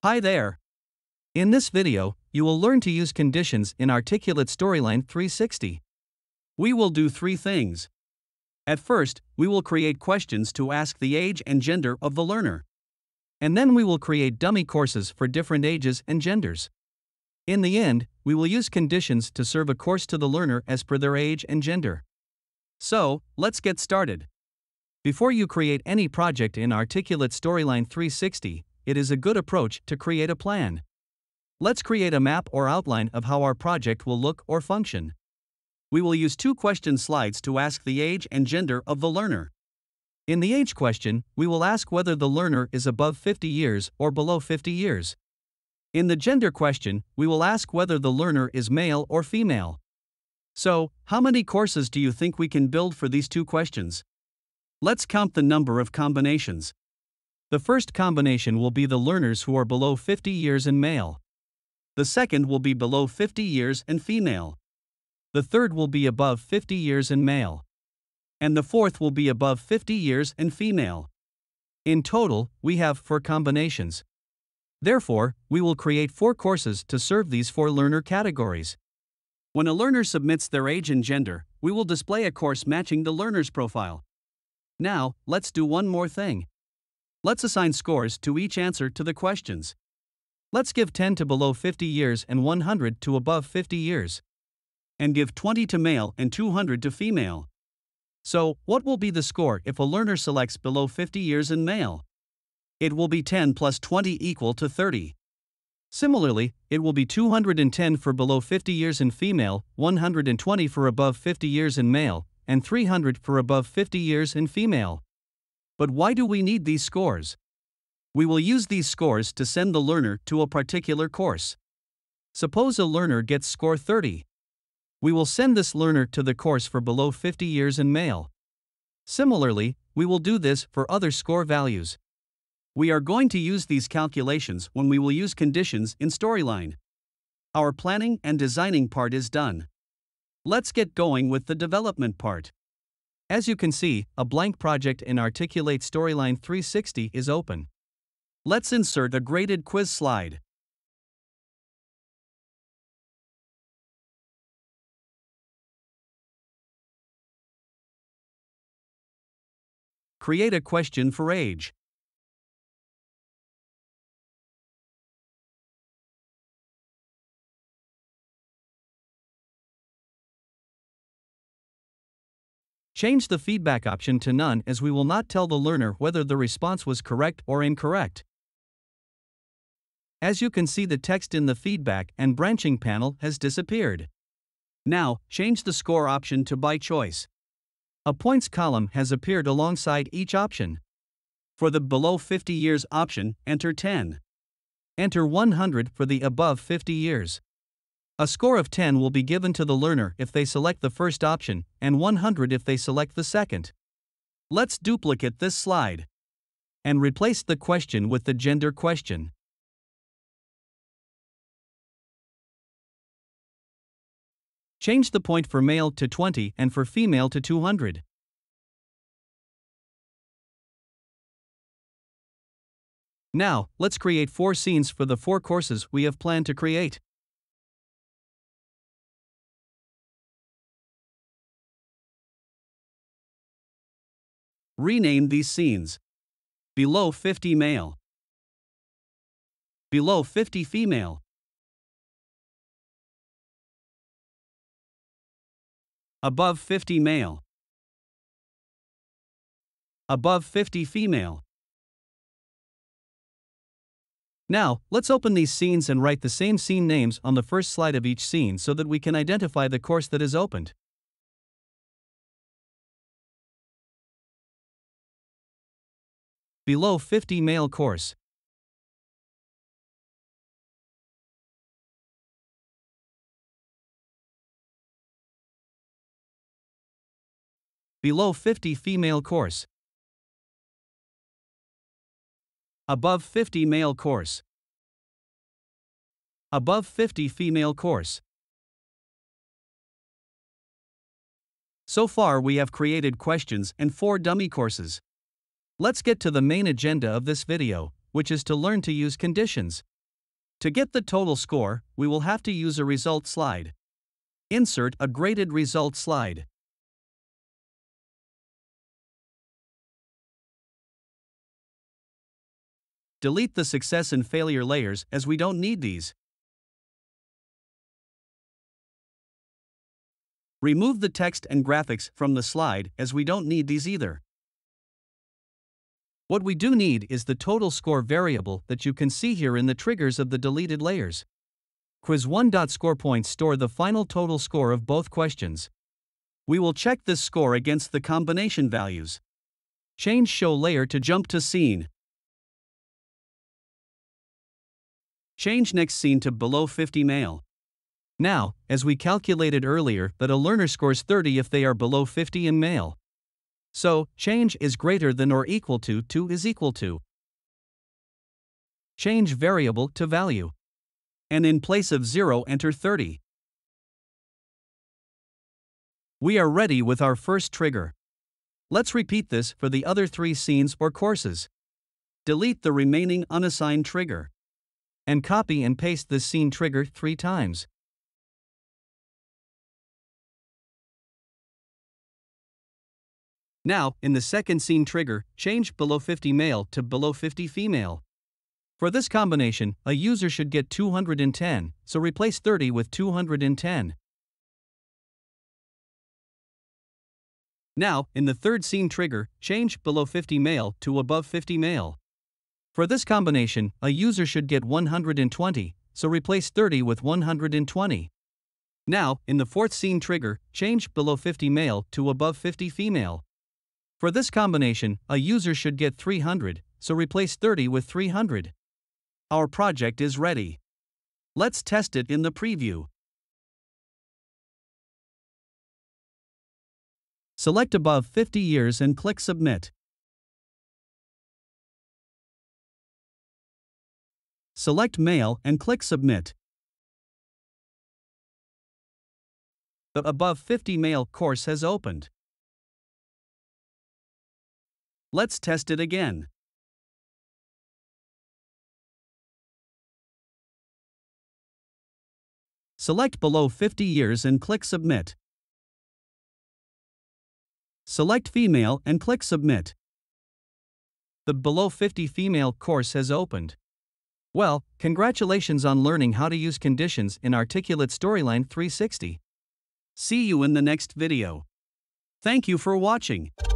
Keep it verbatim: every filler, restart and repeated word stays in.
Hi there! In this video, you will learn to use conditions in Articulate Storyline three sixty. We will do three things. At first, we will create questions to ask the age and gender of the learner. And then we will create dummy courses for different ages and genders. In the end, we will use conditions to serve a course to the learner as per their age and gender. So, let's get started. Before you create any project in Articulate Storyline three sixty, it is a good approach to create a plan. Let's create a map or outline of how our project will look or function. We will use two question slides to ask the age and gender of the learner. In the age question, we will ask whether the learner is above fifty years or below fifty years. In the gender question, we will ask whether the learner is male or female. So, how many courses do you think we can build for these two questions? Let's count the number of combinations. The first combination will be the learners who are below fifty years and male. The second will be below fifty years and female. The third will be above fifty years and male. And the fourth will be above fifty years and female. In total, we have four combinations. Therefore, we will create four courses to serve these four learner categories. When a learner submits their age and gender, we will display a course matching the learner's profile. Now, let's do one more thing. Let's assign scores to each answer to the questions. Let's give ten to below fifty years and one hundred to above fifty years. And give twenty to male and two hundred to female. So, what will be the score if a learner selects below fifty years and male? It will be ten plus twenty equal to thirty. Similarly, it will be two hundred ten for below fifty years and female, one hundred twenty for above fifty years and male, and three hundred for above fifty years and female. But why do we need these scores? We will use these scores to send the learner to a particular course. Suppose a learner gets score thirty. We will send this learner to the course for below fifty years and male. Similarly, we will do this for other score values. We are going to use these calculations when we will use conditions in Storyline. Our planning and designing part is done. Let's get going with the development part. As you can see, a blank project in Articulate Storyline three sixty is open. Let's insert a graded quiz slide. Create a question for age. Change the feedback option to none as we will not tell the learner whether the response was correct or incorrect. As you can see, the text in the feedback and branching panel has disappeared. Now, change the score option to by choice. A points column has appeared alongside each option. For the below fifty years option, enter ten. Enter one hundred for the above fifty years. A score of ten will be given to the learner if they select the first option, and one hundred if they select the second. Let's duplicate this slide and replace the question with the gender question. Change the point for male to twenty and for female to two hundred. Now, let's create four scenes for the four courses we have planned to create. Rename these scenes. Below fifty male. Below fifty female. Above fifty male. Above fifty female. Now, let's open these scenes and write the same scene names on the first slide of each scene so that we can identify the course that is opened. Below fifty male course. Below fifty female course. Above fifty male course. Above fifty female course. So far we have created questions and four dummy courses. Let's get to the main agenda of this video, which is to learn to use conditions. To get the total score, we will have to use a result slide. Insert a graded result slide. Delete the success and failure layers as we don't need these. Remove the text and graphics from the slide as we don't need these either. What we do need is the total score variable that you can see here in the triggers of the deleted layers. quiz one dot score points store the final total score of both questions. We will check this score against the combination values. Change show layer to jump to scene. Change next scene to below fifty male. Now, as we calculated earlier that a learner scores thirty if they are below fifty in male. So, change is greater than or equal to two is equal to. Change variable to value. And in place of zero enter thirty. We are ready with our first trigger. Let's repeat this for the other three scenes or courses. Delete the remaining unassigned trigger. And copy and paste this scene trigger three times. Now, in the second scene trigger, change below fifty male to below fifty female. For this combination, a user should get two hundred ten, so replace thirty with two hundred ten. Now, in the third scene trigger, change below fifty male to above fifty male. For this combination, a user should get one hundred twenty, so replace thirty with one hundred twenty. Now, in the fourth scene trigger, change below fifty male to above fifty female. For this combination, a user should get three hundred, so replace thirty with three hundred. Our project is ready. Let's test it in the preview. Select above fifty years and click Submit. Select Male and click Submit. The above fifty male course has opened. Let's test it again. Select below fifty years and click Submit. Select Female and click Submit. The below fifty female course has opened. Well, congratulations on learning how to use conditions in Articulate Storyline three sixty. See you in the next video. Thank you for watching.